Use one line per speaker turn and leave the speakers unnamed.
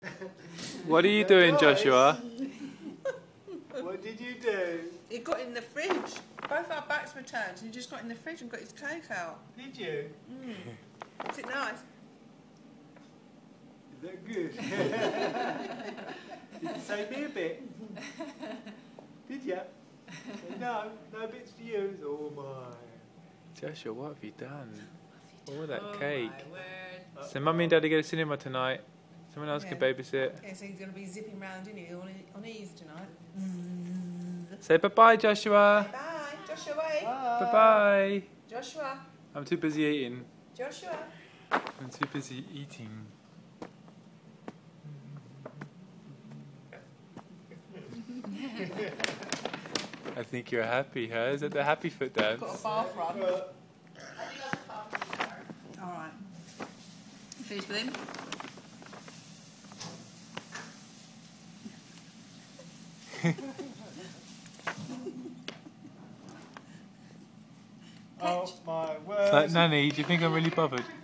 What are you doing, Joshua?
What did you do?
He got in the fridge. Both our backs were turned and he just got in the fridge and got his cake out.
Did you?
Is it nice?
Is that good? Did you save me a bit? Did you? No bits for you. Oh my.
Joshua, what have you done? All that
Oh
cake.
My word.
So Mummy and Daddy go to cinema tonight. Someone else can babysit.
Yeah, so he's going to be zipping round, isn't he, on ease tonight.
Say bye-bye, Joshua.
Bye. Joshua, wait.
Bye-bye.
Joshua.
I'm too busy eating.
Joshua.
I'm too busy eating. I think you're happy, huh? Is that the happy foot dance?
Got a bath run. Alright. You finished with him?
Oh my word.
It's like, Nanny, do you think I'm really bothered?